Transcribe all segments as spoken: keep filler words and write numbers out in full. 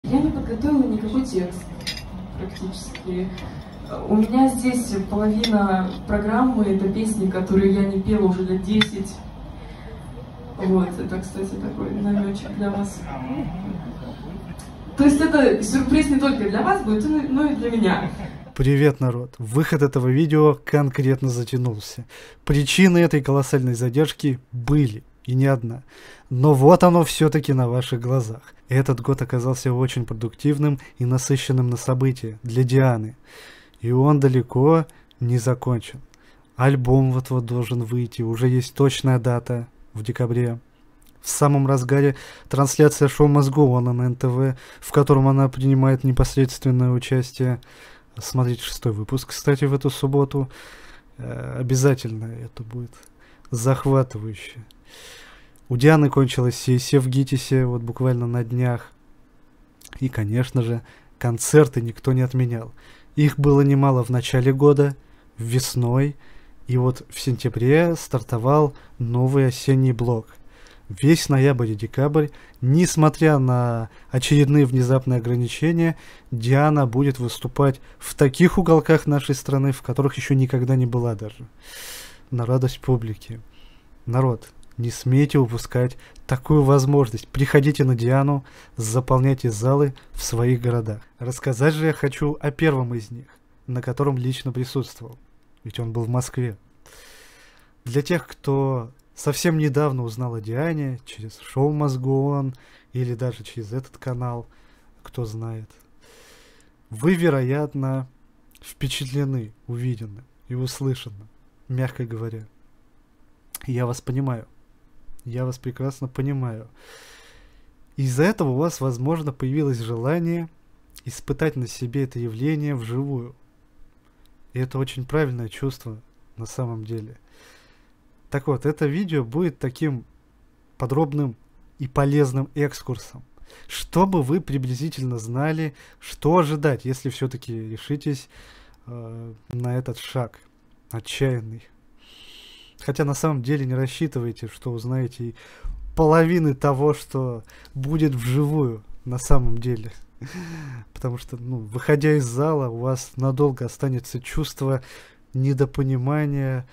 Я не подготовила никакой текст практически. У меня здесь половина программы — это песни, которые я не пела уже лет десять. Вот, это, кстати, такой намечек для вас. То есть это сюрприз не только для вас будет, но и для меня. Привет, народ! Выход этого видео конкретно затянулся. Причины этой колоссальной задержки были, и не одна. Но вот оно все-таки на ваших глазах. Этот год оказался очень продуктивным и насыщенным на события для Дианы. И он далеко не закончен. Альбом вот-вот должен выйти, уже есть точная дата в декабре. В самом разгаре трансляция шоу Мозгова на эн тэ вэ, в котором она принимает непосредственное участие. Смотрите шестой выпуск, кстати, в эту субботу. Э, обязательно это будет захватывающе. У Дианы кончилась сессия в ГИТИСе, вот буквально на днях. И, конечно же, концерты никто не отменял. Их было немало в начале года, весной, и вот в сентябре стартовал новый осенний блок. Весь ноябрь и декабрь, несмотря на очередные внезапные ограничения, Диана будет выступать в таких уголках нашей страны, в которых еще никогда не была даже. На радость публики. Народ, не смейте упускать такую возможность. Приходите на Диану, заполняйте залы в своих городах. Рассказать же я хочу о первом из них, на котором лично присутствовал. Ведь он был в Москве. Для тех, кто совсем недавно узнал о Диане через шоу Мозгон или даже через этот канал, кто знает, вы, вероятно, впечатлены увиденным и услышанным, мягко говоря. Я вас понимаю. Я вас прекрасно понимаю. Из-за этого у вас, возможно, появилось желание испытать на себе это явление вживую. И это очень правильное чувство на самом деле. Так вот, это видео будет таким подробным и полезным экскурсом, чтобы вы приблизительно знали, что ожидать, если все-таки решитесь э, на этот шаг отчаянный. Хотя на самом деле не рассчитывайте, что узнаете и половины того, что будет вживую на самом деле. Потому что, ну, выходя из зала, у вас надолго останется чувство недопонимания,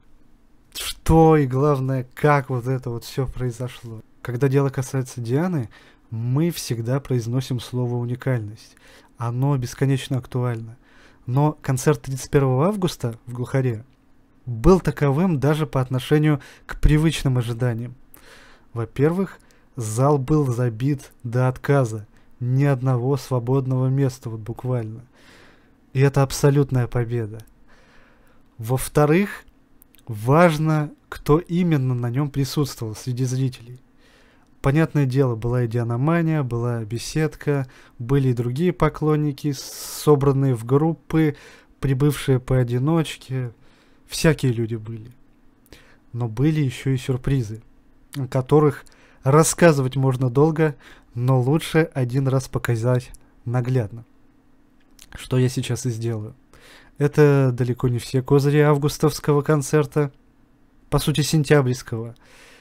что и главное, как вот это вот все произошло. Когда дело касается Дианы, мы всегда произносим слово «уникальность». Оно бесконечно актуально. Но концерт тридцать первого августа в Глухаре был таковым даже по отношению к привычным ожиданиям. Во-первых, зал был забит до отказа. Ни одного свободного места, вот буквально. И это абсолютная победа. Во-вторых, важно, кто именно на нем присутствовал среди зрителей. Понятное дело, была и Дианомания, была беседка, были и другие поклонники, собранные в группы, прибывшие поодиночке. Всякие люди были. Но были еще и сюрпризы, о которых рассказывать можно долго, но лучше один раз показать наглядно. Что я сейчас и сделаю. Это далеко не все козыри августовского концерта, по сути сентябрьского,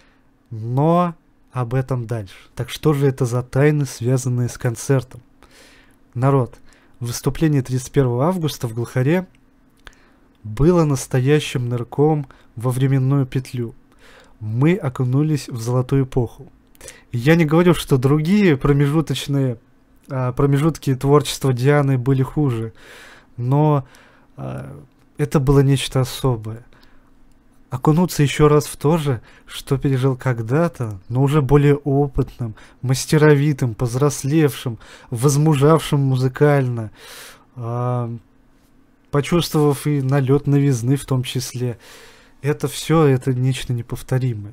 но об этом дальше. Так что же это за тайны, связанные с концертом? Народ, выступление тридцать первого августа в Глухаре было настоящим нырком во временную петлю. Мы окунулись в золотую эпоху. Я не говорю, что другие промежуточные а, промежутки творчества Дианы были хуже, но а, это было нечто особое. Окунуться еще раз в то же, что пережил когда-то, но уже более опытным, мастеровитым, повзрослевшим, возмужавшим музыкально, а, почувствовав и налет новизны в том числе. Это все, это нечто неповторимое.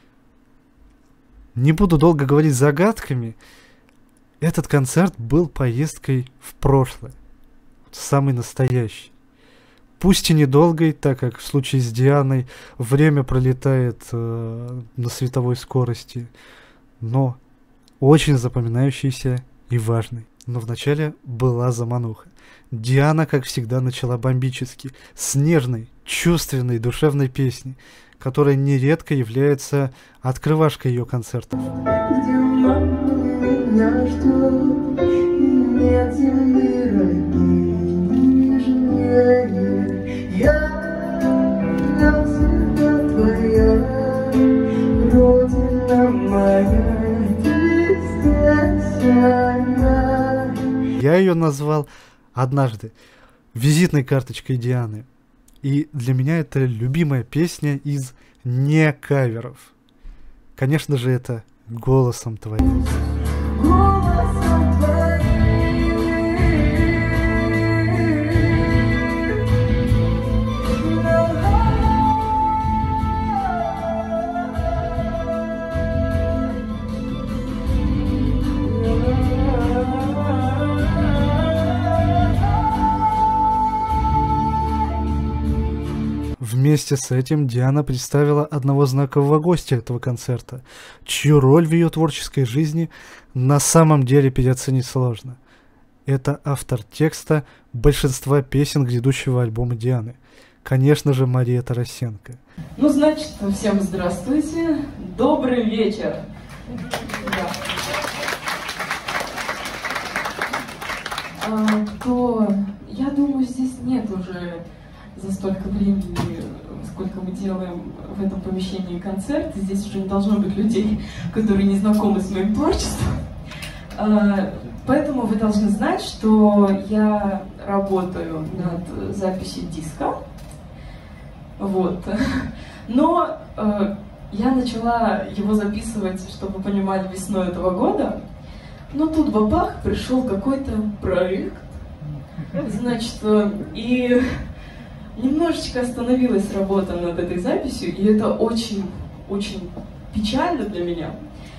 Не буду долго говорить загадками. Этот концерт был поездкой в прошлое. Самый настоящий. Пусть и недолгой, так как в случае с Дианой время пролетает э, на световой скорости, но очень запоминающийся и важный. Но вначале была замануха. Диана, как всегда, начала бомбически, с нежной, чувственной, душевной песни, которая нередко является открывашкой ее концертов. Где мама меня ждет? Я ее назвал однажды визитной карточкой Дианы. И для меня это любимая песня из не каверов. Конечно же, это «Голосом твоим». Вместе с этим Диана представила одного знакового гостя этого концерта, чью роль в ее творческой жизни на самом деле переоценить сложно. Это автор текста большинства песен грядущего альбома Дианы. Конечно же, Мария Тарасенко. Ну, значит, всем здравствуйте. Добрый вечер. Да. А, то, я думаю, здесь нет уже за столько времени, сколько мы делаем в этом помещении концерт, здесь уже не должно быть людей, которые не знакомы с моим творчеством. Поэтому вы должны знать, что я работаю над записью диска. Вот. Но я начала его записывать, чтобы вы понимали, весной этого года. Но тут бабах, пришел какой-то проект. Значит, и немножечко остановилась работа над этой записью, и это очень-очень печально для меня.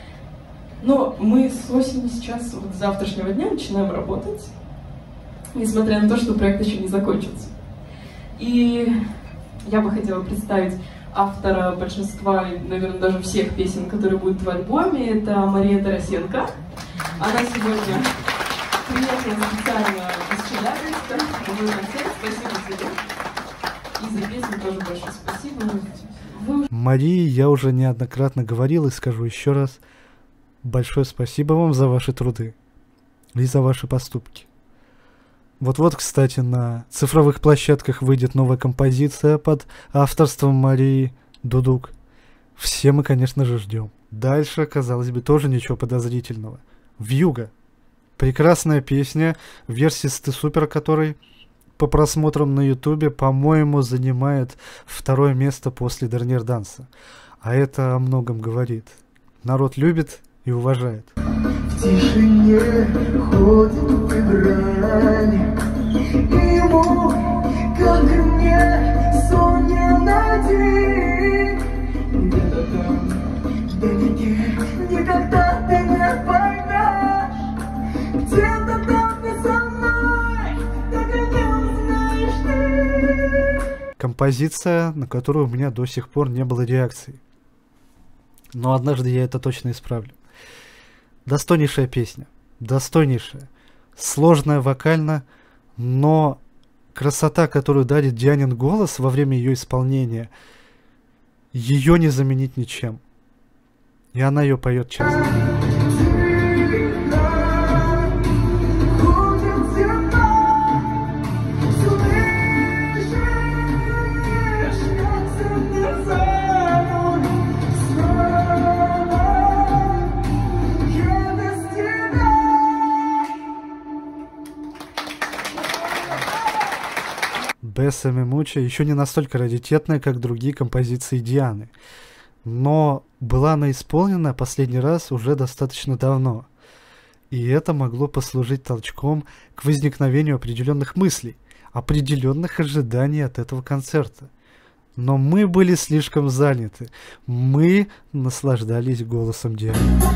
Но мы с осени сейчас, вот с завтрашнего дня, начинаем работать, несмотря на то, что проект еще не закончился. И я бы хотела представить автора большинства, наверное, даже всех песен, которые будут в альбоме. Это Мария Тарасенко. Она сегодня приехала специально из Челябинска на мой концерт. Спасибо тебе. И за песню тоже большое спасибо. Вы... Марии я уже неоднократно говорил и скажу еще раз. Большое спасибо вам за ваши труды и за ваши поступки. Вот-вот, кстати, на цифровых площадках выйдет новая композиция под авторством Марии Дудук. Все мы, конечно же, ждем. Дальше, казалось бы, тоже ничего подозрительного. «Вьюга». Прекрасная песня, в версии с Ты Супер, которой по просмотрам на ютубе, по-моему, занимает второе место после Dernier Dance. А это о многом говорит. Народ любит и уважает. В тишине ходит играй, ему, как и мне, сон не найти. Где-то там, вдалеке, никогда ты не поймешь. Где-то там ты со мной, так и не узнаешь ты. Композиция, на которую у меня до сих пор не было реакции. Но однажды я это точно исправлю. Достойнейшая песня, достойнейшая, сложная вокально, но красота, которую дарит Дианин голос во время ее исполнения, ее не заменить ничем. И она ее поет часто. Бесами Муча еще не настолько раритетная, как другие композиции Дианы. Но была она исполнена последний раз уже достаточно давно. И это могло послужить толчком к возникновению определенных мыслей, определенных ожиданий от этого концерта. Но мы были слишком заняты. Мы наслаждались голосом Дианы.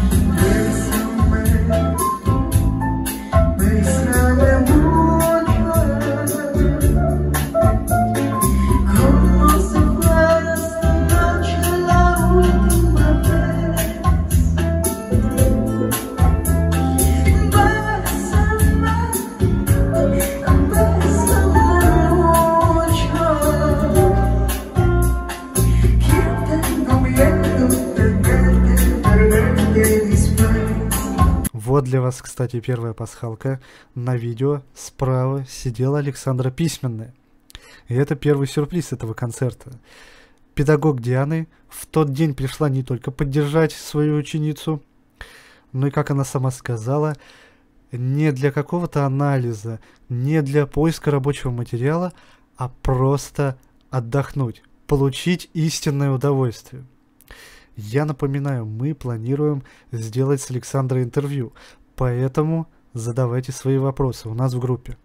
Вот для вас, кстати, первая пасхалка. На видео справа сидела Александра Письменная. И это первый сюрприз этого концерта. Педагог Дианы в тот день пришла не только поддержать свою ученицу, но и, как она сама сказала, не для какого-то анализа, не для поиска рабочего материала, а просто отдохнуть, получить истинное удовольствие. Я напоминаю, мы планируем сделать с Александрой интервью, поэтому задавайте свои вопросы у нас в группе.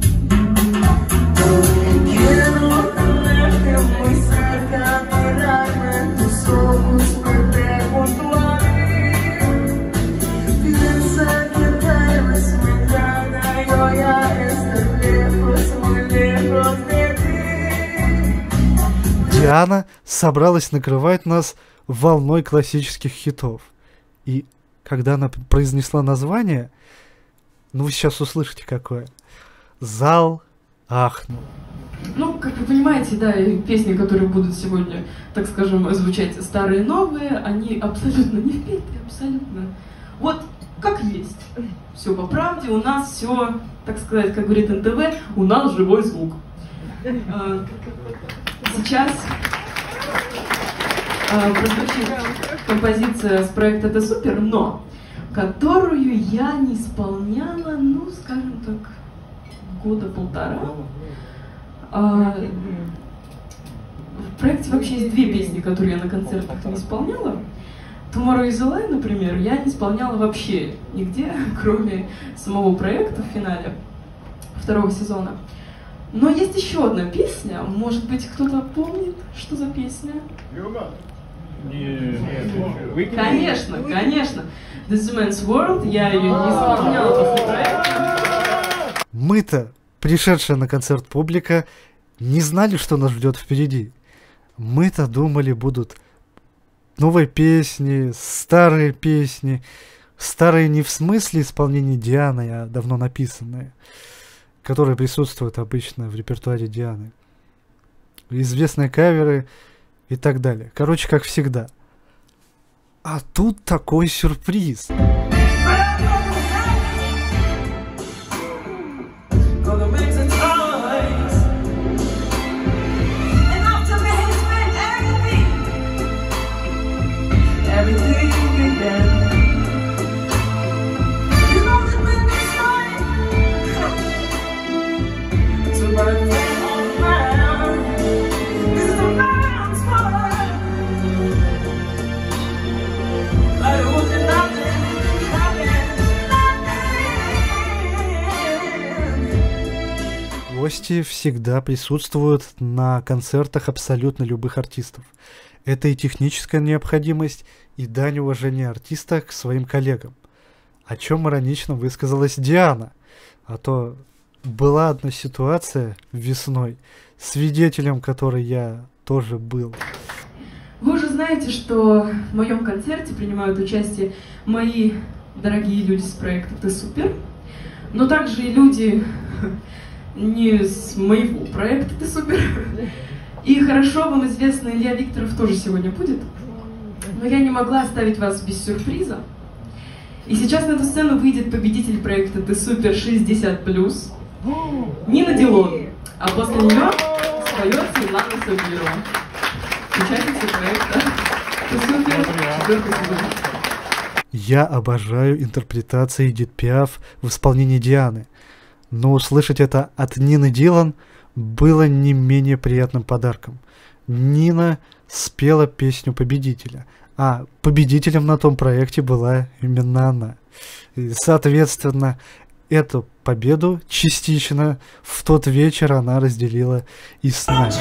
Диана собралась накрывать нас волной классических хитов. И когда она произнесла название, ну вы сейчас услышите какое, зал ахнул. Ну, как вы понимаете, да, песни, которые будут сегодня, так скажем, звучать старые и новые, они абсолютно не впеты, абсолютно. Вот как есть. Все по правде, у нас все, так сказать, как говорит эн тэ вэ, у нас живой звук. Сейчас прозвучит композиция с проекта «Ты супер», но которую я не исполняла, ну, скажем так, года полтора. А, в проекте вообще есть две песни, которые я на концертах не исполняла. «Tomorrow is a Lie», например, я не исполняла вообще нигде, кроме самого проекта в финале второго сезона. Но есть еще одна песня, может быть, кто-то помнит, что за песня? Нет. Конечно, конечно. This is Man's World, я ее не исполняла после проекта. Мы-то, пришедшая на концерт публика, не знали, что нас ждет впереди. Мы-то думали, будут новые песни, старые песни. Старые не в смысле исполнения Дианы, а давно написанные, которые присутствуют обычно в репертуаре Дианы. Известные каверы и так далее. Короче, как всегда. А тут такой сюрприз. Гости всегда присутствуют на концертах абсолютно любых артистов. Это и техническая необходимость, и дань уважения артиста к своим коллегам. О чем иронично высказалась Диана. А то была одна ситуация весной, свидетелем которой я тоже был. Вы уже знаете, что в моем концерте принимают участие мои дорогие люди с проекта «Ты супер», но также и люди не с моего проекта «Ты супер». И хорошо вам известный Илья Викторов тоже сегодня будет. Но я не могла оставить вас без сюрприза. И сейчас на эту сцену выйдет победитель проекта «Ты супер» шестьдесят плюс, Нина Дилон. А после нее споет Светлана Сабирова, участница проекта «Ты супер» четвертый сезон. Я обожаю интерпретации Эдит Пиаф в исполнении Дианы. Но услышать это от Нины Дилон было не менее приятным подарком. Нина спела песню победителя, а победителем на том проекте была именно она. И, соответственно, эту победу частично в тот вечер она разделила и с нами.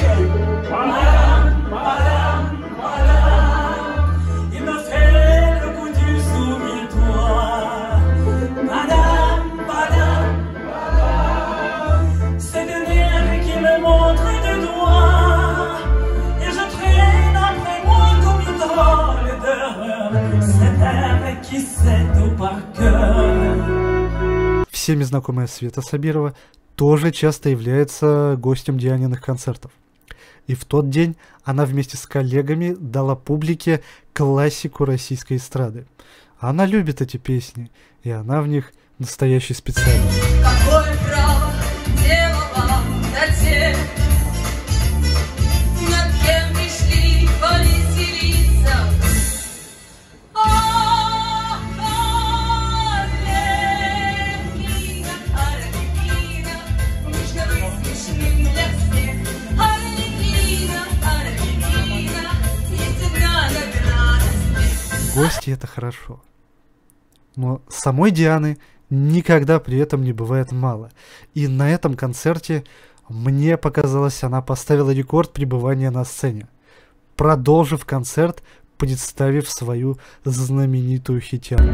Всеми знакомая Света Сабирова тоже часто является гостем Дианиных концертов. И в тот день она вместе с коллегами дала публике классику российской эстрады. Она любит эти песни, и она в них настоящий специалист. Какое право делала затем, над кем пришли повеселиться? Ах, как легкий Гости — это хорошо. Но самой Дианы никогда при этом не бывает мало. И на этом концерте, мне показалось, она поставила рекорд пребывания на сцене, продолжив концерт, представив свою знаменитую хитяру.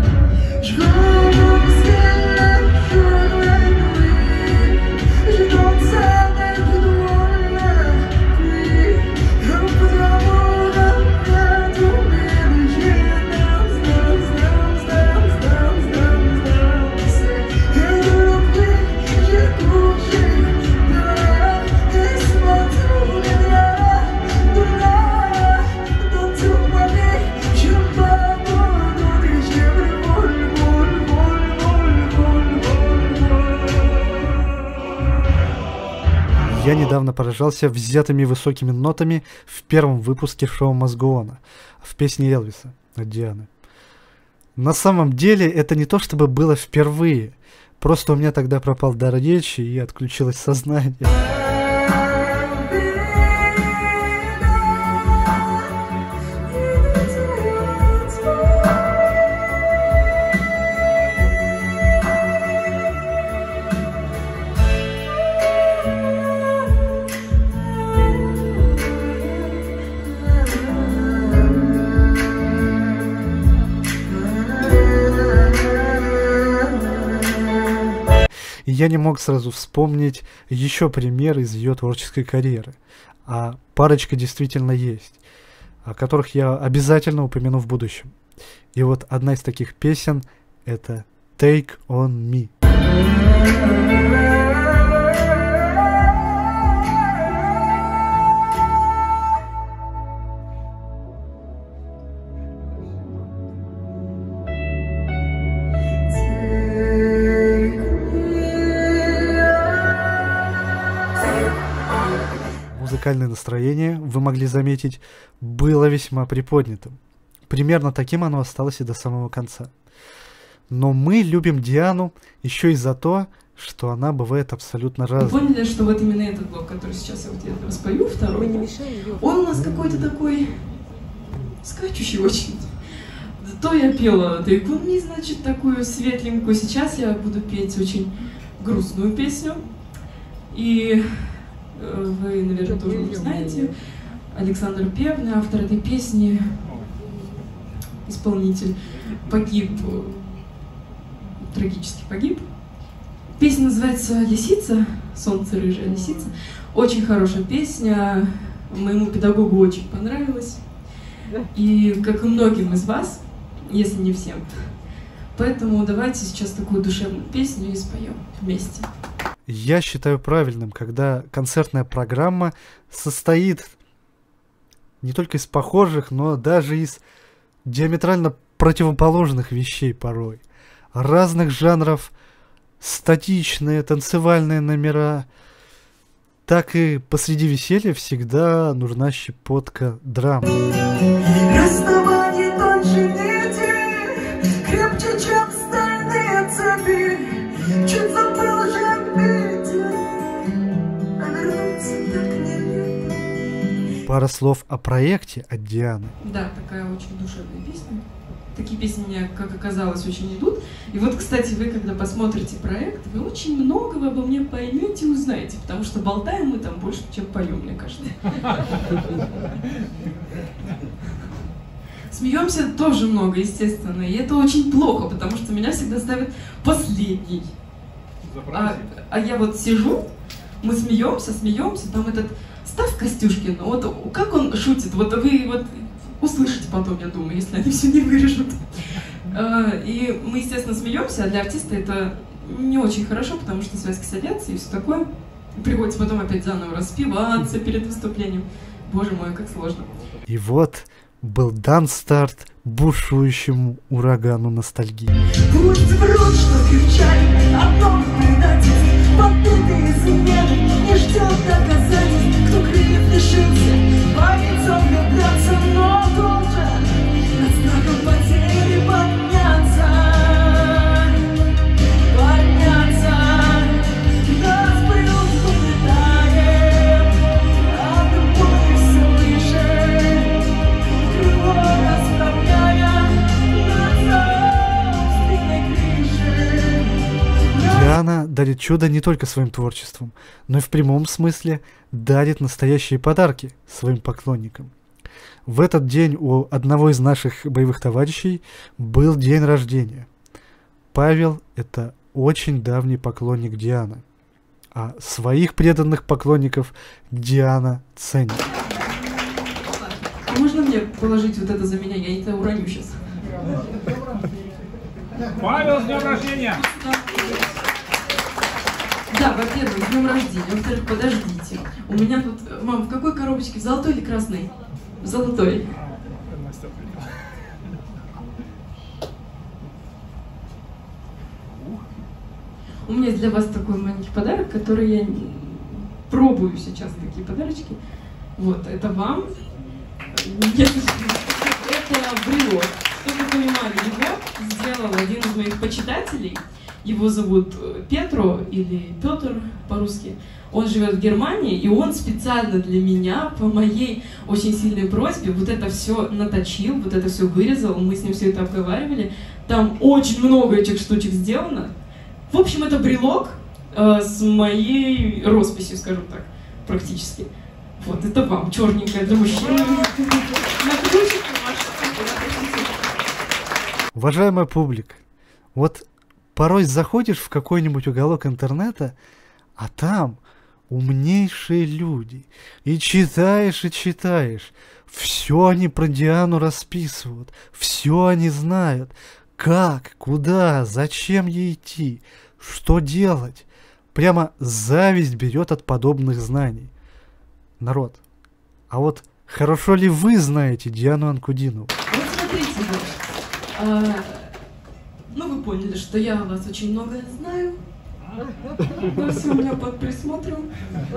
Я недавно поражался взятыми высокими нотами в первом выпуске шоу Мозгуона в песне Элвиса от Дианы. На самом деле это не то чтобы было впервые, просто у меня тогда пропал дар речи и отключилось сознание. И я не мог сразу вспомнить еще пример из ее творческой карьеры. А парочка действительно есть, о которых я обязательно упомяну в будущем. И вот одна из таких песен — это «Take on Me». Музыкальное настроение, вы могли заметить, было весьма приподнятым. Примерно таким оно осталось и до самого конца. Но мы любим Диану еще и за то, что она бывает абсолютно разной. Вы поняли, что вот именно этот блок, который сейчас я вот я распою, второй, он у нас какой-то такой скачущий очень. То я пела «Take on Me», значит, такую светленькую. Сейчас я буду петь очень грустную песню. И вы, наверное, тоже уже знаете, Александр Певный, автор этой песни, исполнитель, погиб, трагически погиб. Песня называется «Лисица», «Солнце рыжая лисица». Очень хорошая песня, моему педагогу очень понравилась. И, как и многим из вас, если не всем. Поэтому давайте сейчас такую душевную песню и споем вместе. Я считаю правильным, когда концертная программа состоит не только из похожих, но даже из диаметрально противоположных вещей порой. Разных жанров, статичные, танцевальные номера. Так и посреди веселья всегда нужна щепотка драмы. Расставание тоньше нити, крепче, чем стальные цепи. Чуть забыл же петь, а вернуться так нелепо. Пара слов о проекте от Дианы. Да, такая очень душевная песня. Такие песни мне, как оказалось, очень идут. И вот, кстати, вы, когда посмотрите проект, вы очень многого обо мне поймете и узнаете, потому что болтаем мы там больше, чем поем, мне кажется. Смеемся тоже много, естественно, и это очень плохо, потому что меня всегда ставят последний. А, а я вот сижу, мы смеемся, смеемся, там этот Став Костюшкин, вот как он шутит, вот вы вот услышите потом, я думаю, если они все не вырежут. И мы, естественно, смеемся, а для артиста это не очень хорошо, потому что связки садятся и все такое. Приходится потом опять заново распеваться перед выступлением. Боже мой, как сложно. И вот был дан старт бушующему урагану ностальгии. Пусть врут, что кричали о том, предатель, победы измены, не ждет доказательств, кто крыльев лишился, боится вмешаться, но должен над страхом потери подняться, подняться. Нас бьют, улетаем, а другой все выше, крыло расправляя. Диана дарит чудо не только своим творчеством, но и в прямом смысле дарит настоящие подарки своим поклонникам. В этот день у одного из наших боевых товарищей был день рождения. Павел – это очень давний поклонник Дианы, а своих преданных поклонников Диана ценит. А можно мне положить вот это за меня? Я это уроню сейчас. Павел, с днем рождения! Да, во-первых, с днем рождения. Во-вторых, подождите. У меня тут... Мам, в какой коробочке? В золотой или красной? В золотой. У меня есть для вас такой маленький подарок, который я пробую сейчас, такие подарочки. Вот, это вам. Нет, это брелок. Чтобы вы понимали, его сделал один из моих почитателей. Его зовут Петро или Петр по-русски. Он живет в Германии, и он специально для меня, по моей очень сильной просьбе, вот это все наточил, вот это все вырезал. Мы с ним все это обговаривали. Там очень много этих штучек сделано. В общем, это брелок э, с моей росписью, скажем так, практически. Вот, это вам, черненькая для мужчин. Уважаемая публика, вот порой заходишь в какой-нибудь уголок интернета, а там умнейшие люди. И читаешь, и читаешь. Все они про Диану расписывают. Все они знают. Как, куда, зачем ей идти, что делать. Прямо зависть берет от подобных знаний. Народ, а вот хорошо ли вы знаете Диану Анкудинову? Вот смотрите, а, ну вы поняли, что я о вас очень многое знаю. Но все у меня под присмотром.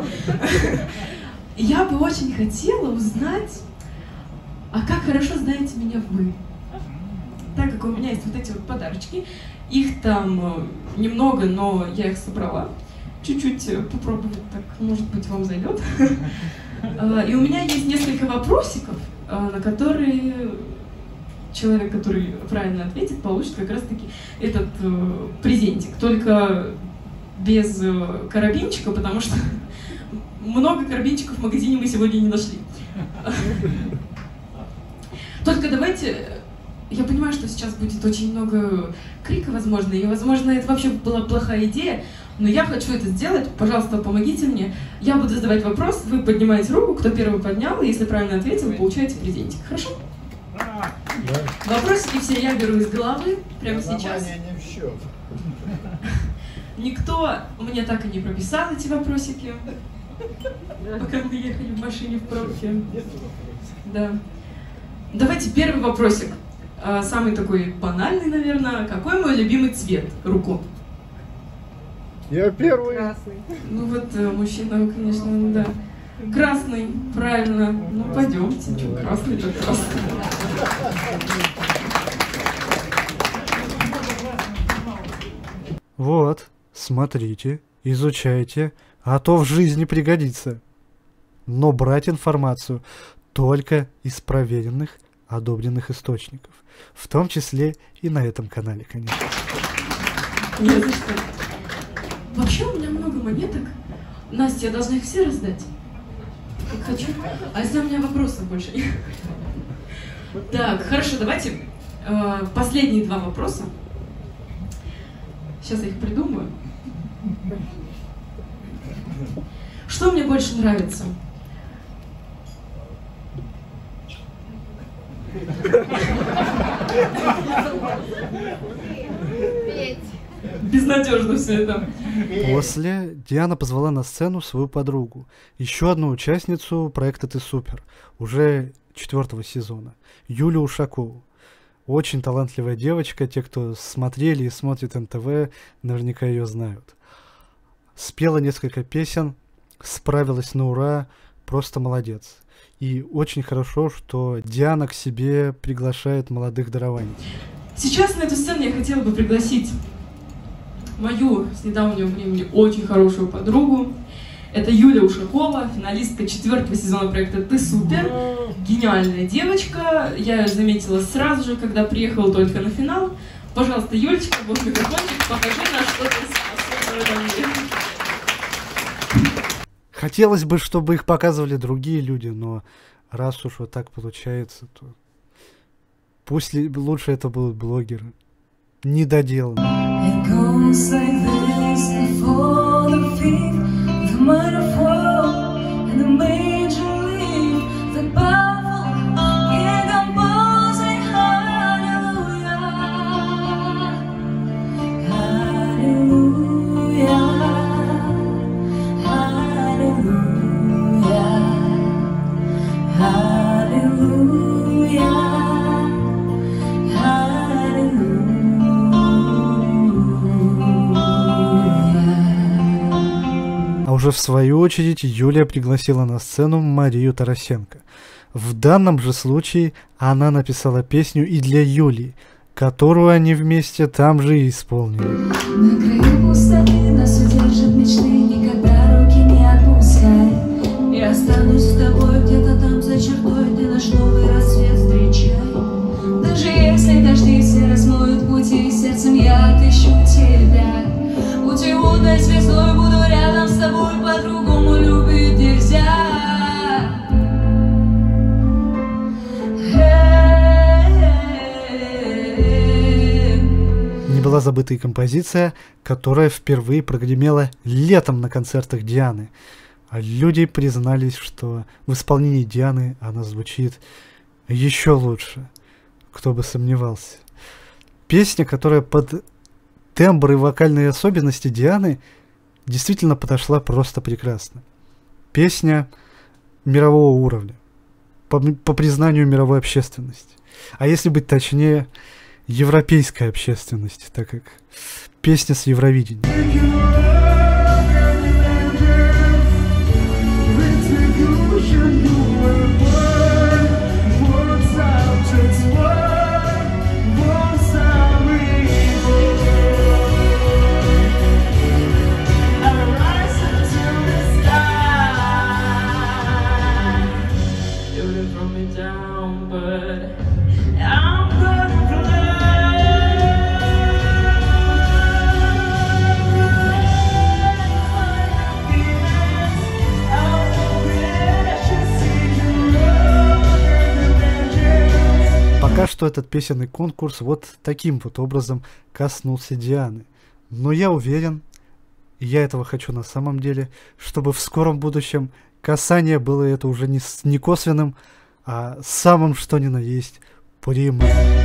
Я бы очень хотела узнать, а как хорошо знаете меня вы. Так как у меня есть вот эти вот подарочки, их там немного, но я их собрала. Чуть-чуть попробовать, так, может быть, вам зайдет. И у меня есть несколько вопросиков, на которые человек, который правильно ответит, получит как раз-таки этот презентик. Только без карабинчика, потому что много карабинчиков в магазине мы сегодня не нашли. Только давайте... Я понимаю, что сейчас будет очень много крика, возможно, и, возможно, это вообще была плохая идея, но я хочу это сделать, пожалуйста, помогите мне. Я буду задавать вопрос, вы поднимаете руку, кто первый поднял, и если правильно ответил, получаете презентик. Хорошо? Да. Вопросики все я беру из головы, прямо сейчас. Не в счет. Никто мне так и не прописал эти вопросики, пока мы ехали в машине в пробке. Да. Давайте первый вопросик. Самый такой банальный, наверное. Какой мой любимый цвет? Руку. Я первый. Красный. Ну вот, мужчина, конечно, да. Красный, правильно. Ну, пойдемте. Что, красный, так красный. Вот, смотрите, изучайте, а то в жизни пригодится. Но брать информацию только из проверенных, одобренных источников. В том числе и на этом канале, конечно. Не за что. Вообще у меня много монеток. Настя, я должна их все раздать? Как хочу. А если у меня вопросов больше нет? Так, хорошо, давайте э, последние два вопроса. Сейчас я их придумаю. Что мне больше нравится? Петь. Безнадежно все это. После Диана позвала на сцену свою подругу, еще одну участницу проекта «Ты супер», уже четвертого сезона, Юлю Ушакову. Очень талантливая девочка, те, кто смотрели и смотрят эн тэ вэ, наверняка ее знают. Спела несколько песен, справилась на ура, просто молодец. И очень хорошо, что Диана к себе приглашает молодых дарований. Сейчас на эту сцену я хотела бы пригласить мою с недавнего времени очень хорошую подругу. Это Юля Ушакова, финалистка четвертого сезона проекта «Ты супер». Гениальная девочка. Я ее заметила сразу же, когда приехала только на финал. Пожалуйста, Юлечка, вот микрофончик, покажи нам, что ты в этом мире. Хотелось бы, чтобы их показывали другие люди, но раз уж вот так получается, то пусть ли- лучше это будут блогеры. Недоделанные. It goes like this, the fall of faith, the minor fall, and the major leap, the powerful can compose a hallelujah, hallelujah, hallelujah, hallelujah. А уже в свою очередь Юлия пригласила на сцену Марию Тарасенко. В данном же случае она написала песню и для Юлии, которую они вместе там же и исполнили. На краю пустоты нас удержат мечты, никогда руки не отпускай. Я останусь с тобой где-то там за чертой, ты наш новый рассвет встречай. Даже если дожди все размоют пути, сердцем я отыщу тебя. Путеводной звездой буду рядом с тобой, по-другому любить нельзя. Не была забыта и композиция, которая впервые прогремела летом на концертах Дианы. А люди признались, что в исполнении Дианы она звучит еще лучше. Кто бы сомневался. Песня, которая под тембр и вокальные особенности Дианы действительно подошла просто прекрасно. Песня мирового уровня, по, по признанию мировой общественности. А если быть точнее, европейской общественности, так как песня с Евровидения. Пока что этот песенный конкурс вот таким вот образом коснулся Дианы. Но я уверен, и я этого хочу на самом деле, чтобы в скором будущем касание было это уже не, с- не косвенным, а самым что ни на есть прямым.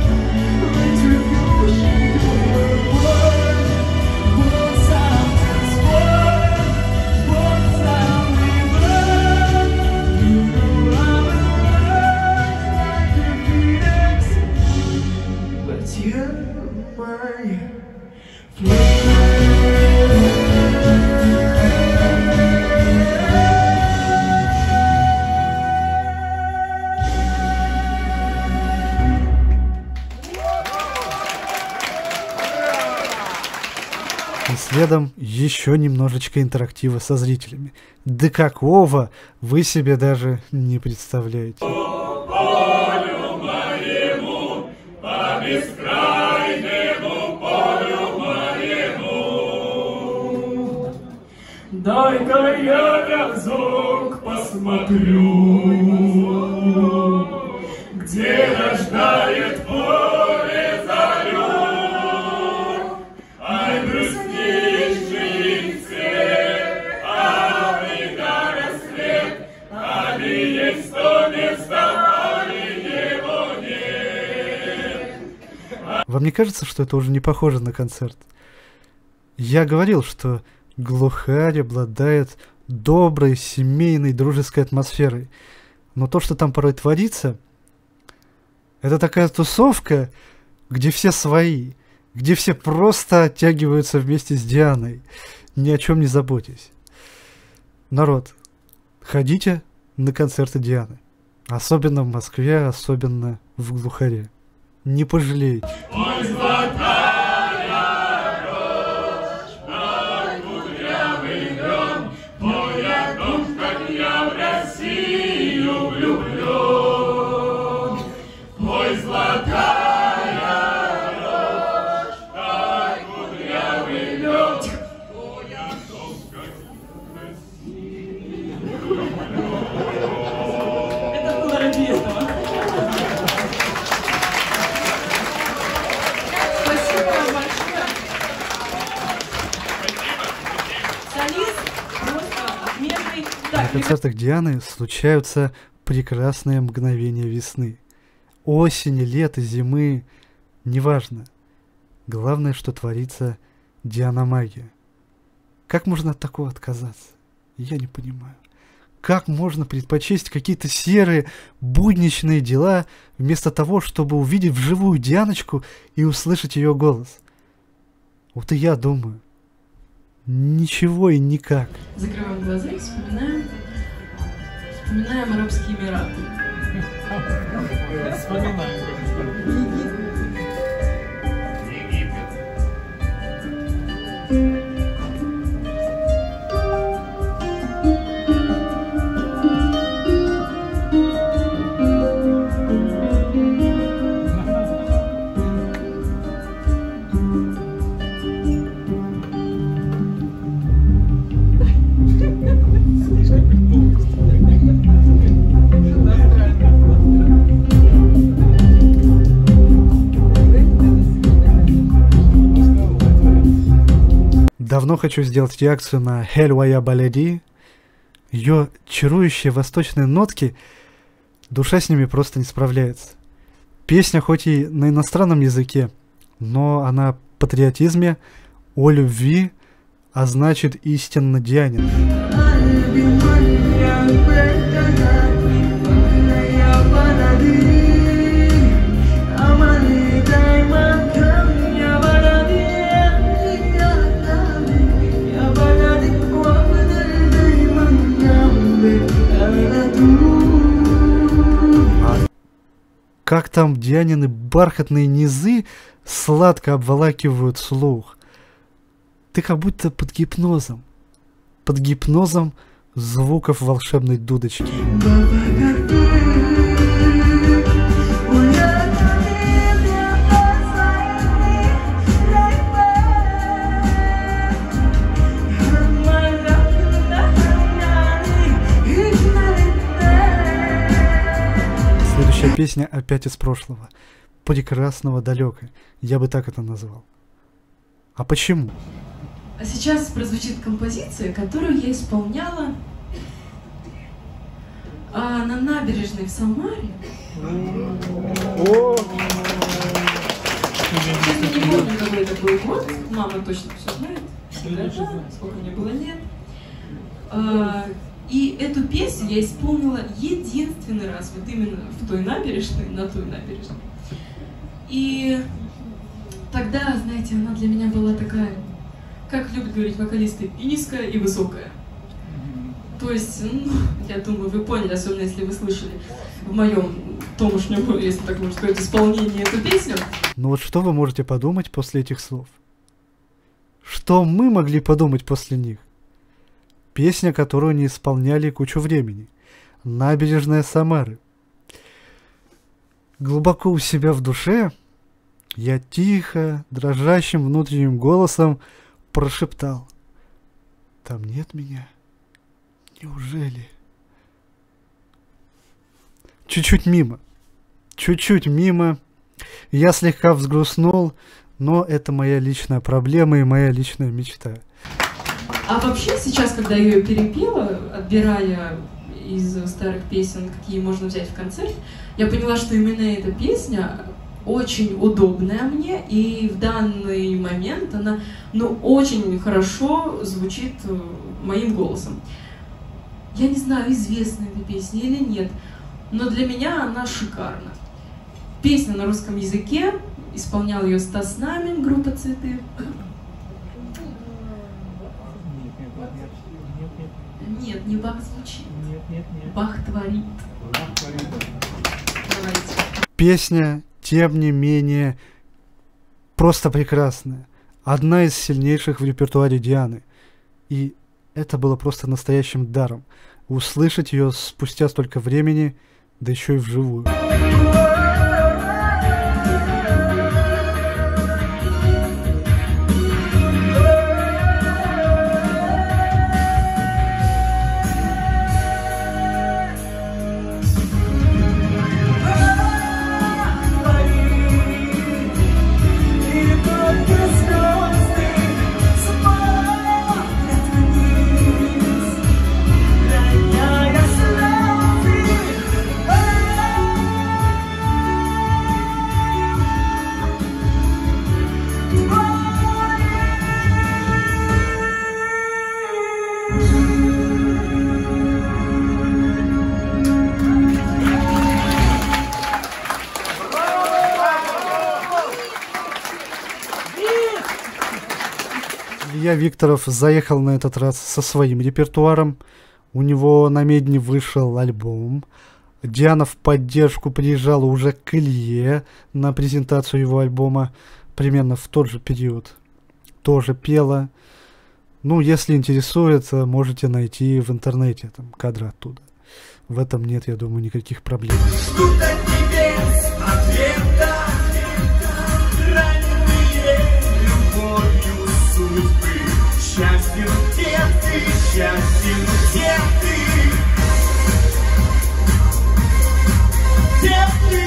И следом еще немножечко интерактива со зрителями. Да какого вы себе даже не представляете. Дай-ка я разок посмотрю, где рождает поле зарю. Ай, грустишь житье, а беда рассвет, а ли есть сто места, а ли его нет. Вам не кажется, что это уже не похоже на концерт? Я говорил, что Глухарь обладает доброй, семейной, дружеской атмосферой. Но то, что там порой творится, это такая тусовка, где все свои, где все просто оттягиваются вместе с Дианой, ни о чем не заботясь. Народ, ходите на концерты Дианы. Особенно в Москве, особенно в Глухаре. Не пожалеете. современный. На Так, концертах Дианы случаются прекрасные мгновения весны. Осени, лета, зимы, неважно. Главное, что творится Диана-магия. Как можно от такого отказаться? Я не понимаю. Как можно предпочесть какие-то серые, будничные дела, вместо того, чтобы увидеть вживую Дианочку и услышать ее голос? Вот и я думаю. Ничего и никак. закрываем глаза и вспоминаем, вспоминаем Арабские Эмираты. Давно хочу сделать реакцию на Хельвая Балади. Ее чарующие восточные нотки, душа с ними просто не справляется. Песня хоть и на иностранном языке, но она о патриотизме, о любви, а значит истинно Дианин. Как там Дианины бархатные низы сладко обволакивают слух. Ты как будто под гипнозом. Под гипнозом звуков волшебной дудочки. Следующая песня опять из прошлого. Прекрасного далека. Я бы так это назвал. А почему? А сейчас прозвучит композиция, которую я исполняла а, на набережной в Самаре. О! Я не помню, какой это был год. Мама точно все знает. Всегда, сколько мне было лет. А, и эту песню я исполнила единственный раз, вот именно в той набережной, на той набережной. И тогда, знаете, она для меня была такая, как любят говорить вокалисты, и низкая, и высокая. То есть, ну, я думаю, вы поняли, особенно если вы слышали в моем томошнем, если так можно сказать, исполнении эту песню. Ну вот что вы можете подумать после этих слов? Что мы могли подумать после них? Песня, которую не исполняли кучу времени. Набережная Самары. Глубоко у себя в душе я тихо, дрожащим внутренним голосом прошептал: там нет меня? Неужели? Чуть-чуть мимо. Чуть-чуть мимо. Я слегка взгрустнул, но это моя личная проблема и моя личная мечта. А вообще сейчас, когда я ее перепела, отбирая из старых песен, какие можно взять в концерт, я поняла, что именно эта песня очень удобная мне, и в данный момент она, ну, очень хорошо звучит моим голосом. Я не знаю, известна эта песня или нет, но для меня она шикарна. Песня на русском языке, исполнял ее Стас Намин, группа «Цветы». Нет, не Бах звучит. Нет, нет, нет. Бах творит. Бах творит. Давайте. Песня, тем не менее, просто прекрасная. Одна из сильнейших в репертуаре Дианы. И это было просто настоящим даром. Услышать ее спустя столько времени, да еще и вживую. Илья Викторов заехал на этот раз со своим репертуаром. У него на Медне вышел альбом. Диана в поддержку приезжала уже к Илье на презентацию его альбома. Примерно в тот же период. Тоже пела. Ну, если интересует, можете найти в интернете там кадры оттуда. В этом нет, я думаю, никаких проблем. Ждут от небес ответа, раненые любовью судьбы. Счастьем где ты, счастьем где ты, где ты?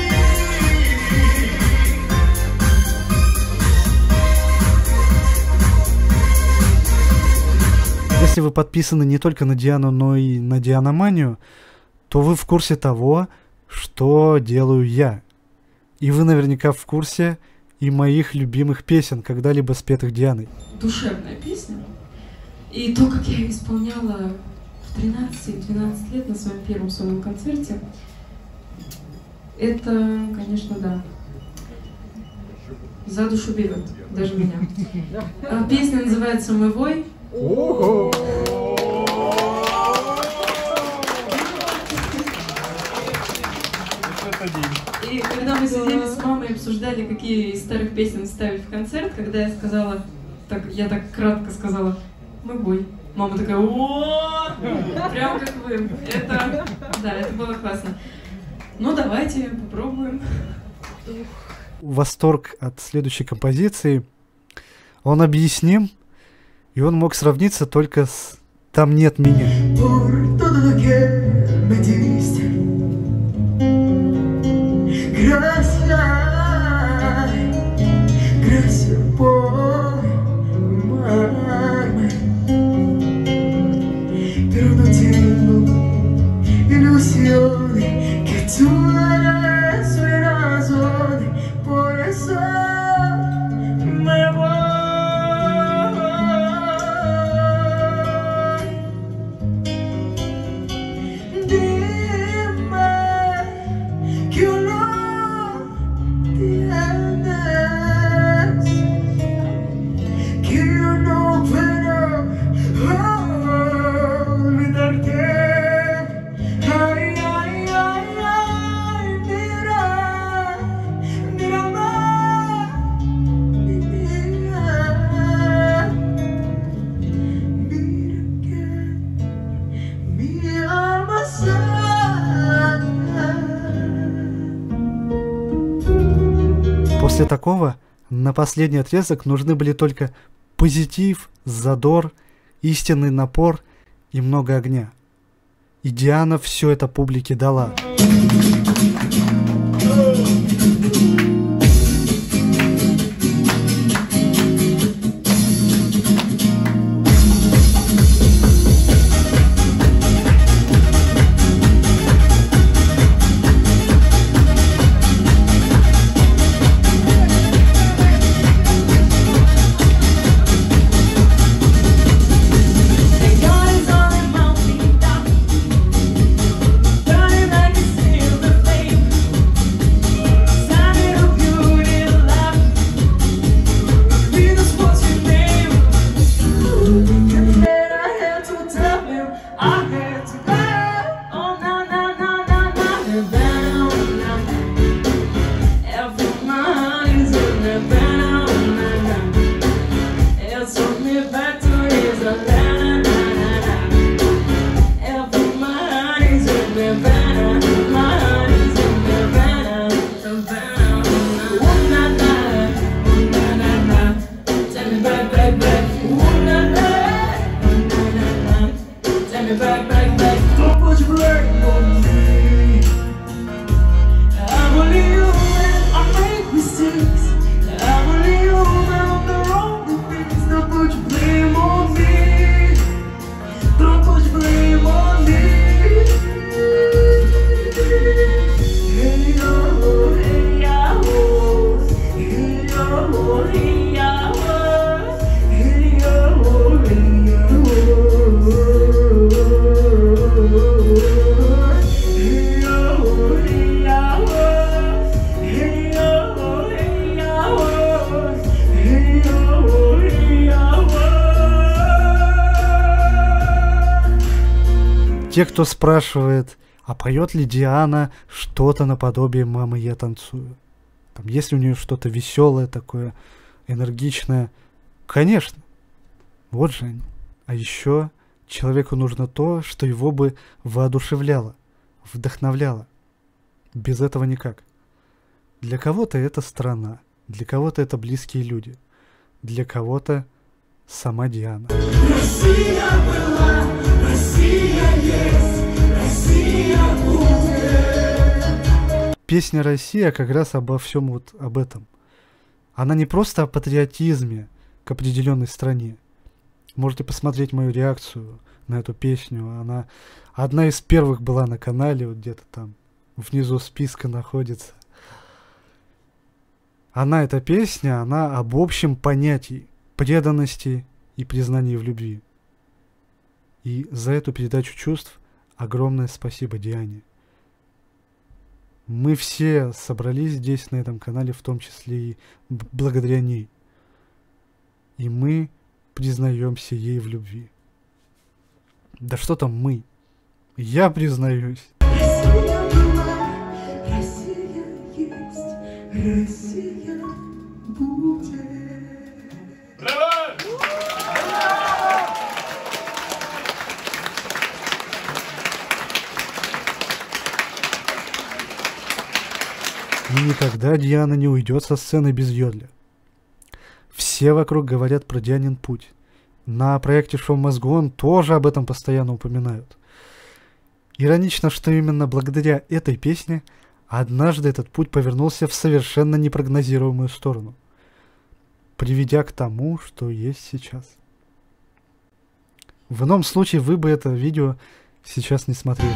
Если вы подписаны не только на Диану, но и на Дианоманию, то вы в курсе того, что делаю я. И вы наверняка в курсе и моих любимых песен, когда-либо спетых Дианой. Душевная песня. И то, как я ее исполняла в тринадцать-двенадцать лет на своем первом сольном концерте, это, конечно, да, за душу берет, даже меня. А песня называется «Мой вой». Ого! И когда мы сидели с мамой и обсуждали, какие из старых песен ставить в концерт, когда я сказала, так, я так кратко сказала «Мой бой», мама такая «О, прям как вы». Это, да, это было классно. Ну, давайте попробуем. Восторг от следующей композиции. Он объясним, и он мог сравниться только с «Там нет меня». Por todo lo que me diste, gracias, gracias por amarme, pero no tengo ilusiones que tú eres mi razón, por eso me voy. После такого на последний отрезок нужны были только позитив, задор, истинный напор и много огня. И Диана все это публике дала. Oh те, кто спрашивает, а поет ли Диана что-то наподобие «Мама, я танцую». Там, есть ли у нее что-то веселое такое, энергичное? Конечно. Вот же они. А еще человеку нужно то, что его бы воодушевляло, вдохновляло. Без этого никак. Для кого-то это страна, для кого-то это близкие люди, для кого-то сама Диана. Россия была, Россия есть, Россия будет. Песня «Россия» как раз обо всем вот об этом. Она не просто о патриотизме к определенной стране. Можете посмотреть мою реакцию на эту песню. Она одна из первых была на канале, вот где-то там внизу списка находится. Она, эта песня, она об общем понятии преданности и признании в любви. И за эту передачу чувств огромное спасибо Диане. Мы все собрались здесь, на этом канале, в том числе и благодаря ней. И мы признаемся ей в любви. Да что там мы? Я признаюсь. Россия была, Россия есть, Россия будет. И никогда Диана не уйдет со сцены без йодля. Все вокруг говорят про Дианин путь. На проекте «Show Must Go On» тоже об этом постоянно упоминают. Иронично, что именно благодаря этой песне однажды этот путь повернулся в совершенно непрогнозируемую сторону, приведя к тому, что есть сейчас. В ином случае вы бы это видео сейчас не смотрели.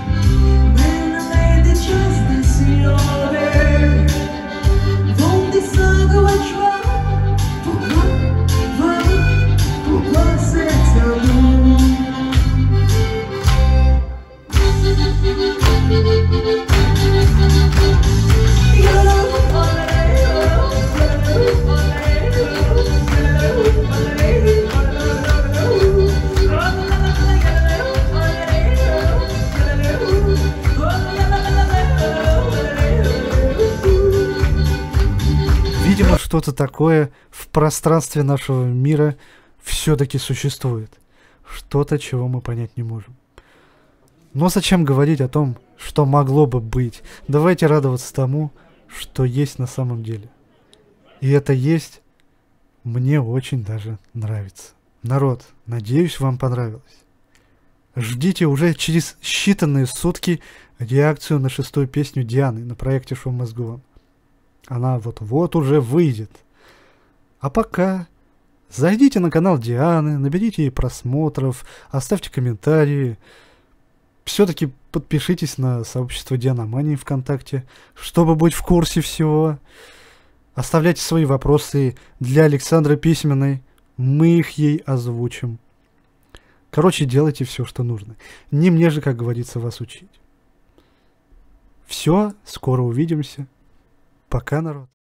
Видимо, что-то такое в пространстве нашего мира все-таки существует. Что-то, чего мы понять не можем. Но зачем говорить о том, что могло бы быть? Давайте радоваться тому, что есть на самом деле. И это есть мне очень даже нравится. Народ, надеюсь, вам понравилось. Ждите уже через считанные сутки реакцию на шестую песню Дианы на проекте «Show Must Go On». Она вот-вот уже выйдет. А пока зайдите на канал Дианы, наберите ей просмотров, оставьте комментарии. Все-таки подпишитесь на сообщество Дианомании ВКонтакте, чтобы быть в курсе всего. Оставляйте свои вопросы для Александры Письменной. Мы их ей озвучим. Короче, делайте все, что нужно. Не мне же, как говорится, вас учить. Все, скоро увидимся. Пока, народ.